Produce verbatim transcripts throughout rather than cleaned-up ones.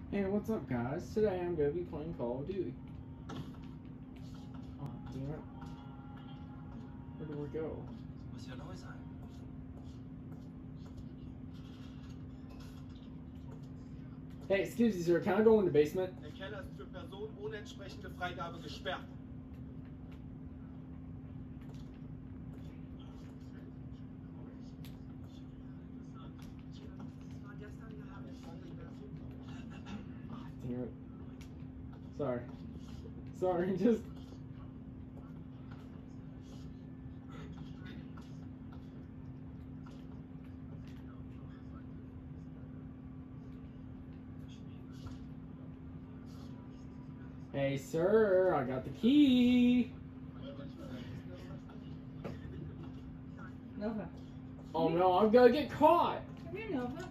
Hey, what's up, guys? Today I'm going to be playing Call of Duty. Oh, damn it. Where do we go? Muss ja neu sein. Hey, excuse me, sir. Can I go in the basement? Der Keller ist für Personen ohne entsprechende Freigabe gesperrt. Damn it. Sorry. Sorry, just... Hey, sir, I got the key. Nova. Oh no, I'm gonna get caught. Come here, Nova.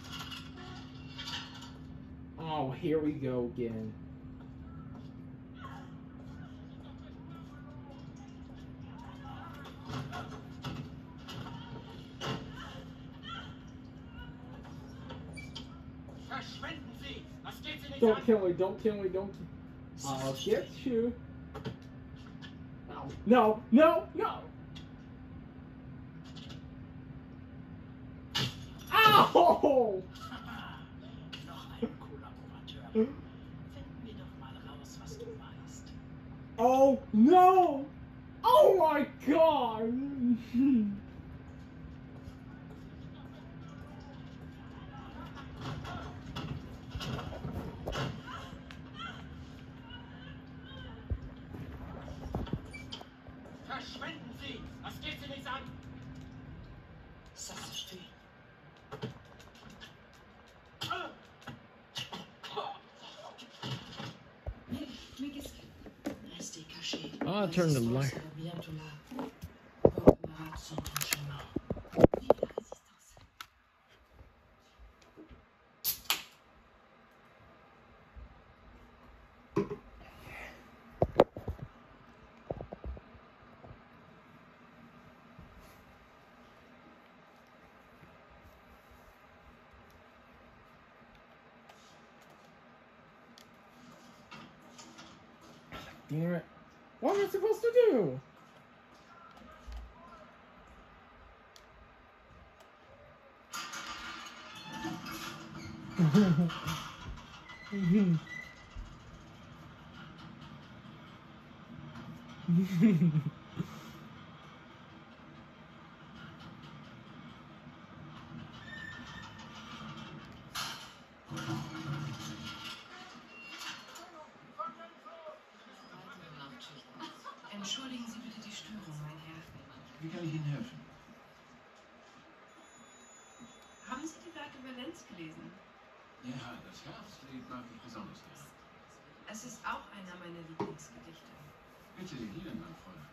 Oh, here we go again. Verschwinden Sie! Was geht Sie nicht Don't an? kill me, don't kill me, don't kill I'll get you. No, no, no, no! Ow! Noch ein Kollaborateur. Finden wir doch mal raus, was du weißt. Oh no! Oh my god! Verschwinden Sie! Was geht Sie nicht an? Ça se fait. Restez cachés. I'll turn the light. Bientôt là. Vos camarades sont en chemin. Vive la résistance. Damn it. What am I supposed to do? Entschuldigen Sie bitte die Störung, mein Herr. Wie kann ich Ihnen helfen? Haben Sie die Werke Valenz gelesen? Ja, das Herbstlied mag ich besonders gern. Es ist auch einer meiner Lieblingsgedichte. Bitte, hier, mein Freund.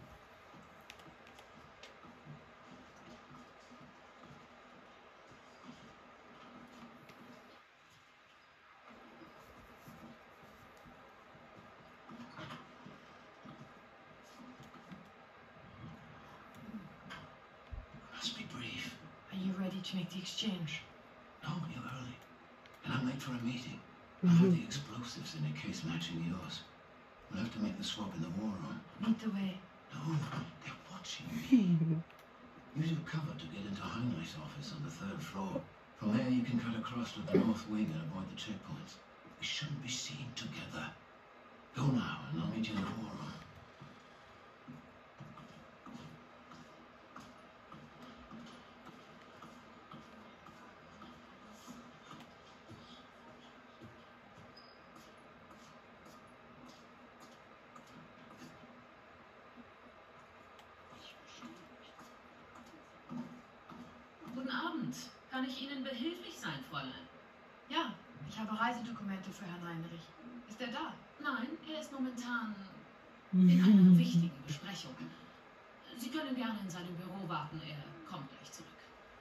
Must be brief. Are you ready to make the exchange? No, you're early. And I'm late for a meeting. I have the explosives in a case matching yours. We'll have to make the swap in the war room. Lead the way. No, they're watching me. Use your cover to get into Heinrich's office on the third floor. From there, you can cut across to the north wing and avoid the checkpoints. We shouldn't be seen together. Go now, and I'll meet you in the war room. Guten Abend. Kann ich Ihnen behilflich sein, Fräulein? Ja, ich habe Reisedokumente für Herrn Heinrich. Ist er da? Nein, er ist momentan in einer wichtigen Besprechung. Sie können gerne in seinem Büro warten, er kommt gleich zurück.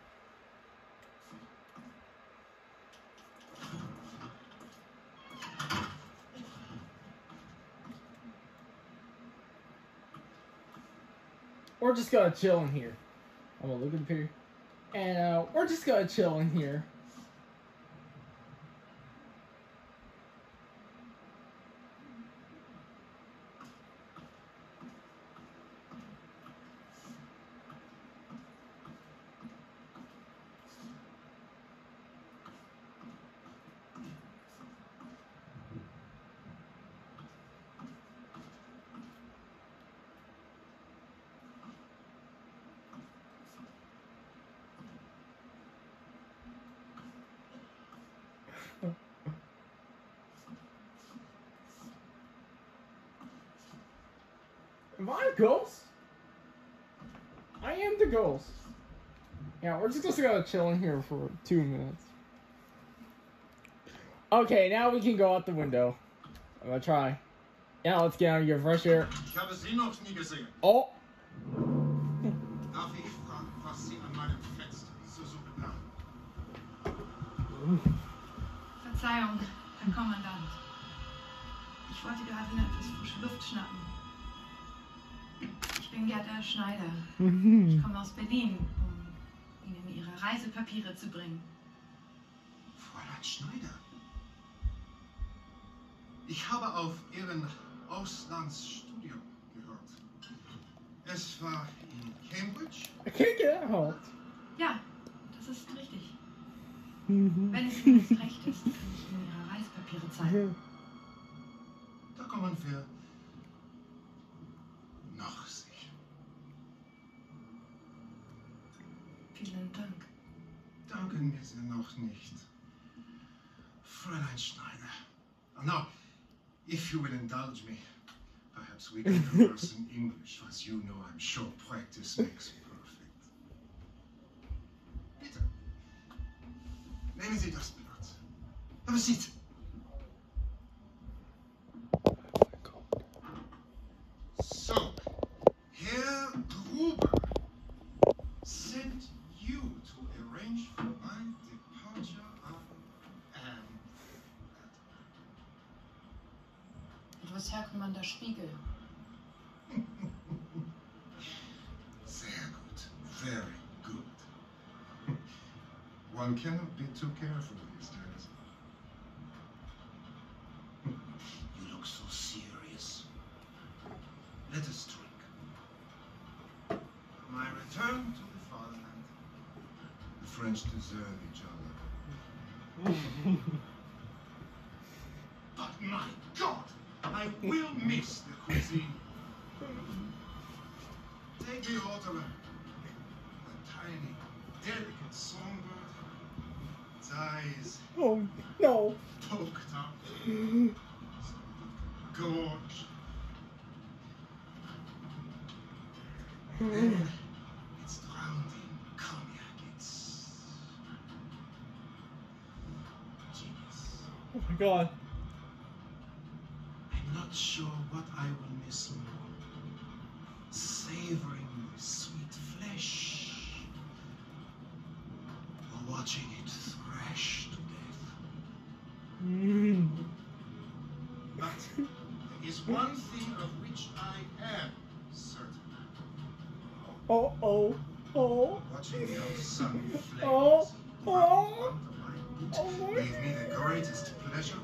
We're just gonna chill in here. I'm gonna look at the picture. And uh, we're just gonna chill in here. Am I a ghost? I am the ghost. Yeah, we're just gonna chill in here for two minutes. Okay, now we can go out the window. I'm gonna try. Yeah, let's get out of here, fresh air. Ich habe Sie noch nie gesehen. Oh! Darf ich fragen, was Sie an meinem Fenster so suchen haben? Verzeihung, Herr Kommandant. Ich wollte gerade nur etwas frische Luft schnappen. Ich bin Gerda Schneider. Ich komme aus Berlin, um Ihnen Ihre Reisepapiere zu bringen. Fräulein Schneider. Ich habe auf Ihren Auslandsstudium gehört. Es war in Cambridge? I can't get out. Ja, das ist richtig. Wenn es Ihnen nicht recht ist, kann ich Ihnen Ihre Reisepapiere zeigen. Da kommen wir nach sich. Vielen Dank. Danken wir Sie noch nicht. Fräulein Schneider. Now, if you will indulge me, perhaps we can converse in English. As you know, I'm sure practice makes perfect. Bitte. Nehmen Sie das Blatt. Have a seat. So, Herr Gruber sent you to arrange for my departure of um, Und was Herr Commander Spiegel? Sehr gut. Very good. One cannot be too careful these days. You look so serious. Let us drink. My return to the fatherland. The French deserve each other. But my God, I will miss the cuisine. Take the order. A tiny, delicate songbird. Its eyes Oh, no. poked up. Gorge. Then it's drowned in cognac. It's genius. Oh my god. I'm not sure what I will miss more. Savoring the sweet flesh, or watching it thrash to death. Mm. But there is one thing of which I am certain. Oh, oh, oh. Watching the old sun flames Oh, round oh. under my boot Oh my- gave me the greatest pleasure.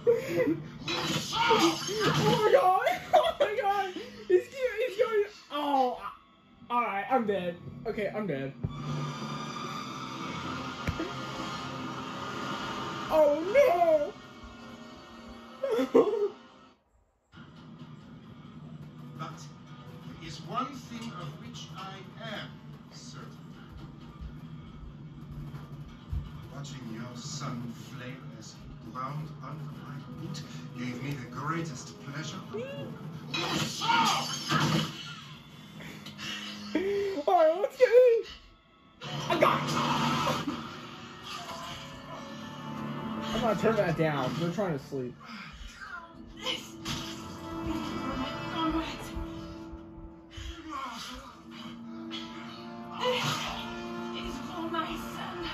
Oh my god! Oh my god! He's, he's going. Oh! Alright, I'm dead. Okay, I'm dead. Oh no! But there is one thing of which I am certain. Watching your son flame as he ground under my boot gave me the greatest pleasure. Alright, let's get in! I got it! I'm gonna turn that down. They're trying to sleep. This my comrade. This is for my son.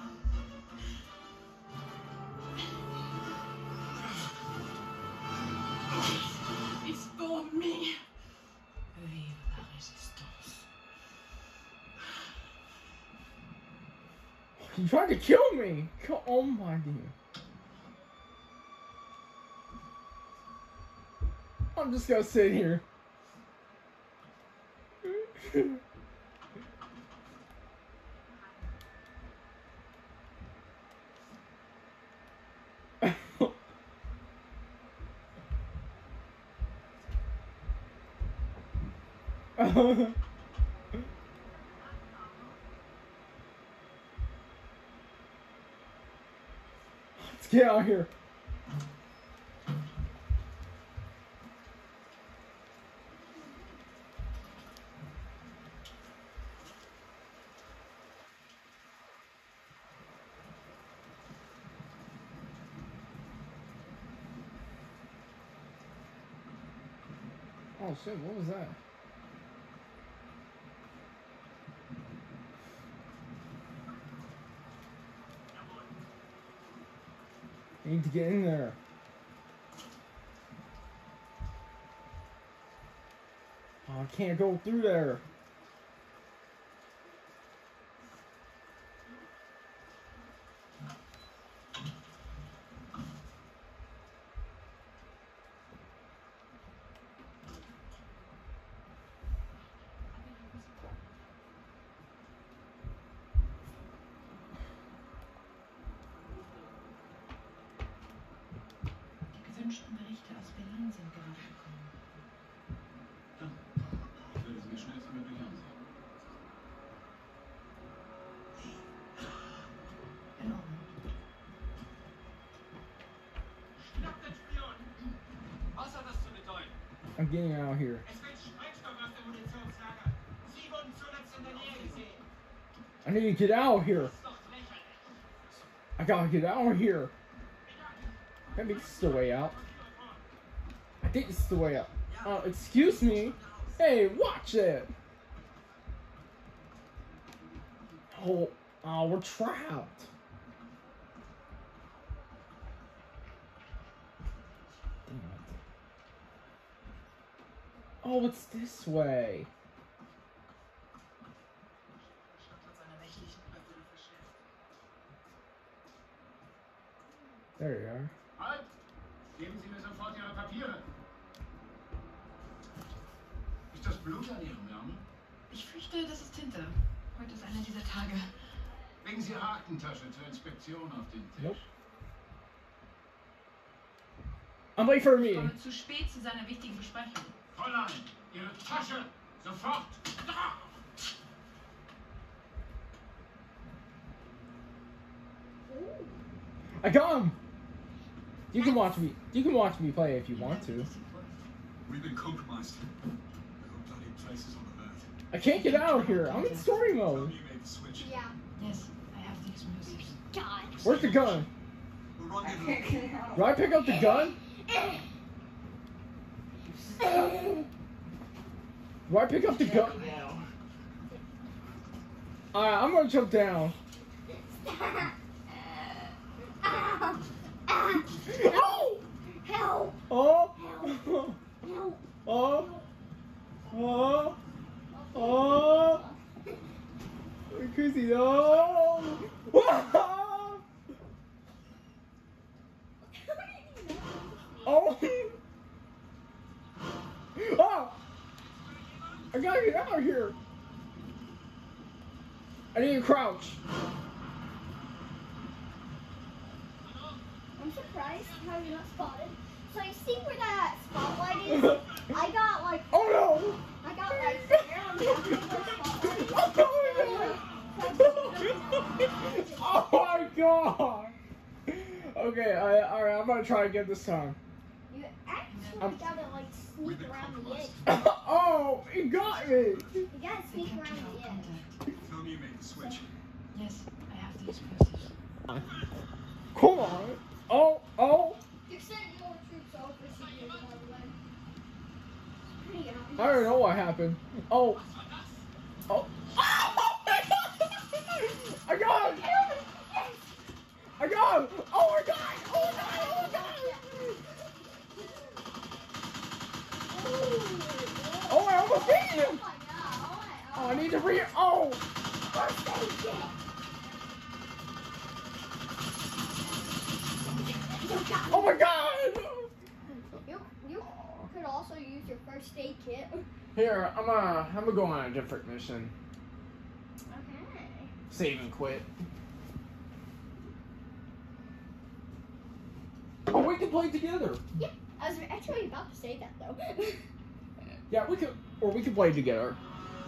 This is for me. Vive la résistance. He tried to kill me! Oh my dear. I'm just gonna sit here. Let's get out of here. Oh shit, what was that? I need to get in there. Oh, I can't go through there. Die gewünschten Berichte aus Berlin sind gerade gekommen. Dann, ich werde sie mir schnellstmöglich ansehen. In Ordnung. Schnapp den Spion! Was hat das zu bedeuten? I'm getting out of here. Es wird Sprengstoff aus dem Munitionslager. Sie wurden zuletzt in der Nähe gesehen. I need to get out of here. Das ist doch lächerlich. I gotta get out of here. Maybe this is the way out. I think this is the way out. Uh, excuse me. Hey, watch it. Oh, oh, we're trapped. Damn it. Oh, it's this way. There you are. Halt! Geben Sie mir sofort Ihre Papiere. Ist das Blut an Ihrem Ärmel? Ich fürchte, das ist Tinte. Heute ist einer dieser Tage. Legen Sie Ihre Aktentasche zur Inspektion auf den Tisch. Nope. I'm late for a Ich meeting. komme zu spät zu seiner wichtigen Besprechung. Fräulein, Ihre Tasche! Sofort! Da! I got him. You can watch me. You can watch me play if you want to. We've been compromised. The whole bloody place is on alert. I can't get out of here. I'm in story Tell mode. me you made the switch. Yeah. Yes, I have the explosives. God. Where's the gun? The rendezvous. Do I pick up the gun? Do I pick up the gun? Alright, I'm gonna jump down. Oh! Help! Oh! Help! Oh! Oh! Oh! Chrissy, no! Oh! Oh! Oh! I gotta get out of here! I need to crouch. I'm surprised how you're not spotted. So you see where that spotlight is? I got like, Oh no! I got like there on the spotlight. Oh my god! Okay, I, alright, I'm gonna try again this time. You actually Um, gotta like sneak around the edge. Oh, it got me! You gotta They sneak captured around all the edge. contact. Tell me you made the switch. Yes, I have the explosives. Come on! Oh, oh! You're sending more troops over to you, by the way. Pretty obvious. I don't know what happened. Oh. Oh. I got him! Yes! I got him! Oh my god! Oh my god! Oh my god! Ooh. Oh, I almost beat him! Oh my god. Oh, I need to re- Oh! First aid kit. You got Oh my god! You, you could also use your first aid kit. Here, I'm gonna, I'm gonna go on a different mission. Okay. Save and quit. Oh, we can play together. Yep. I was actually about to say that though. Yeah, we could, or we could play together.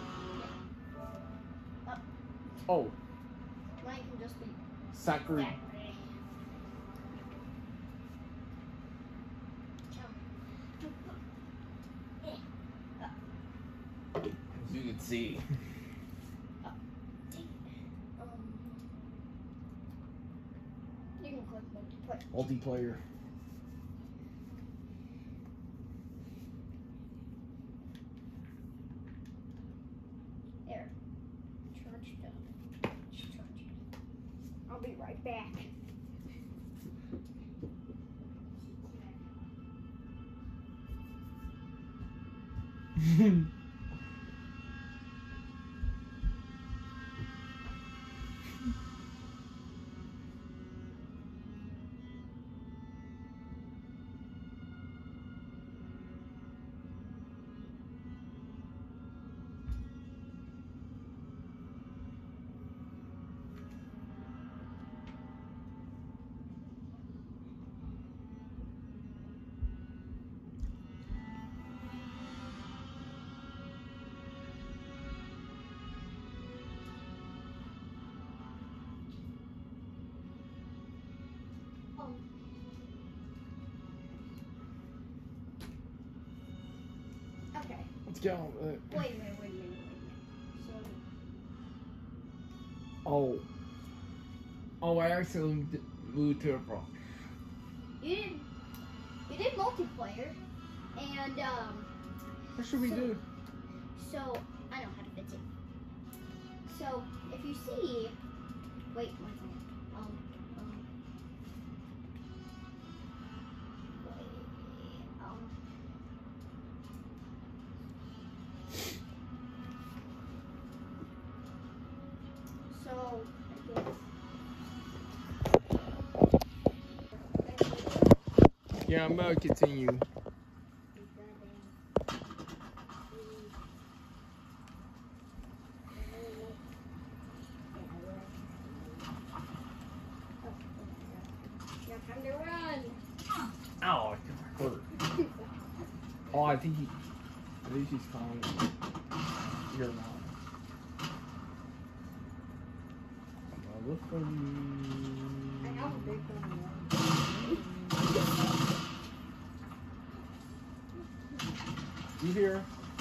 Oh, Mine can just be Sakura. Zachary. As you can see. Um, you can click multiplayer. Multiplayer. Um, okay. Let's get on with it. Wait a minute, wait a minute, wait a minute. So, Oh. Oh, I accidentally d- moved to a Bronx. you did, you did multiplayer, and, um, What should we So- do? so, I know how to fix it. So, if you see, wait one second, um, um, wait, um, so, I guess, Yeah, I'm about to continue. Now time to run. Ow, it hurt. Oh, I think he. I think she's calling me. You're not. I'm gonna look for I you. have a big one. You here?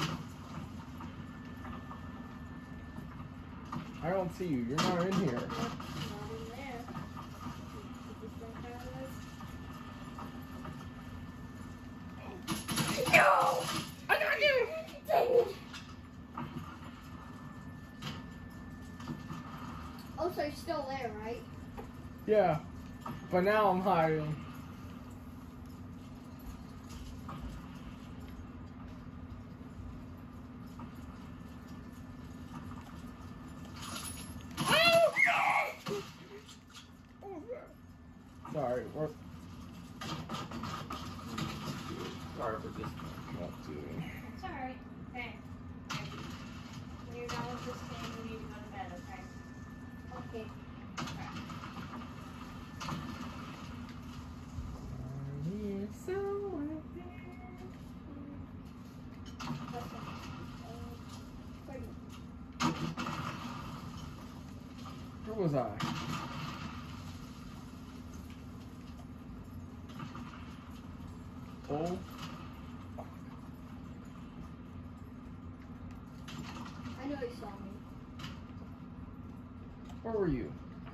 I don't see you. You're not in here. Not in there. Is this one? No! I got you! Dang it. Oh, so you're still there, right? Yeah. But now I'm hiding. Sorry, we're. Sorry for just not doing. It's alright. Okay. When you're done with this thing, you need to go to bed, okay? Okay. Where was I? Oh. I know you saw me. Where were you?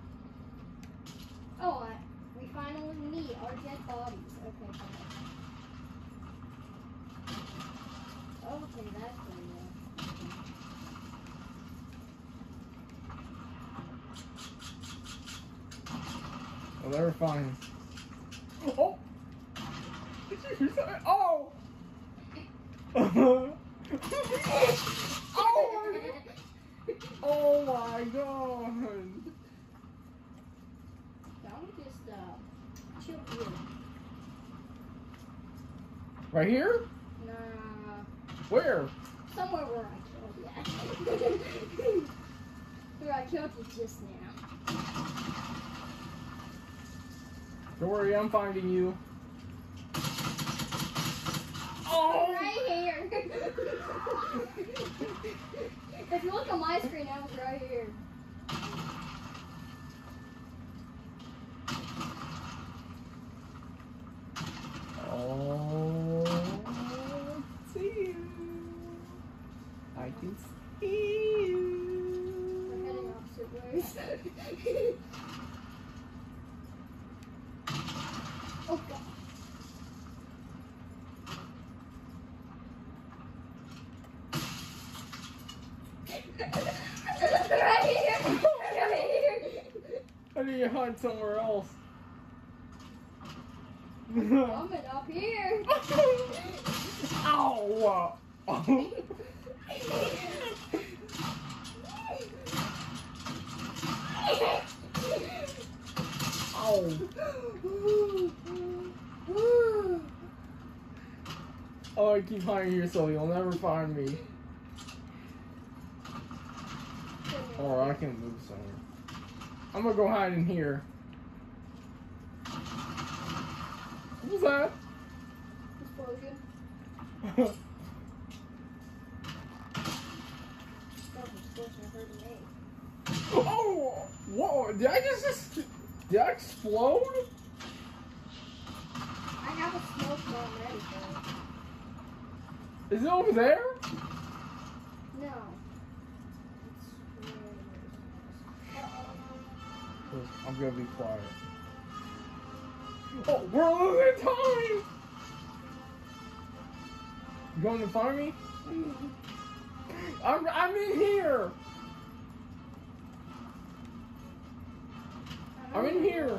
Oh, I, we finally meet our dead bodies. Okay, fine. Okay, that's pretty good. Oh, they were fine. Oh! Did you hear that? Oh! oh! Oh my god! That one just uh, chill here. Right here? Nah, Where? somewhere where I killed you. Where I killed you just now. Don't worry, I'm finding you. Oh! Right here. If you look on my screen, I was right here. Oh, I see you. I can see you. We're heading opposite ways. Oh god. Right here. Right here. I need to hunt somewhere else. Coming up here. Ow! Oh. Oh. Oh, I keep hiding here so you'll never find me. Or I can move somewhere. I'm gonna go hide in here. What was that? Explosion. That explosion hurt me. Oh! Whoa! Did I just, just did I explode? I have a smoke bomb ready for it. Is it over there? No. It's I'm gonna be quiet. Oh, we're losing time! You going to find me? I'm I'm in here. I'm in here.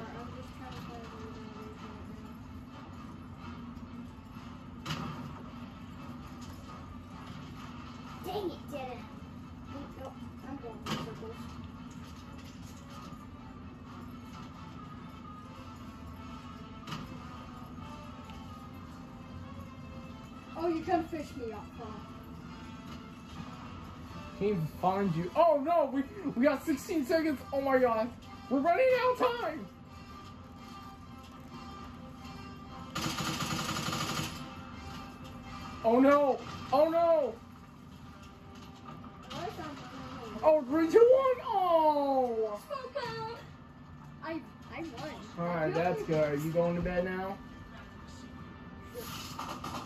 Dang it, didn't. Nope, I'm going in circles. Oh, you can fish me up, huh? Can't even find you. Oh no, we we got sixteen seconds. Oh my god, we're running out of time. Oh no! Oh no! Oh, three, two, one! Oh! I I won. All right, that's good. You going to bed now?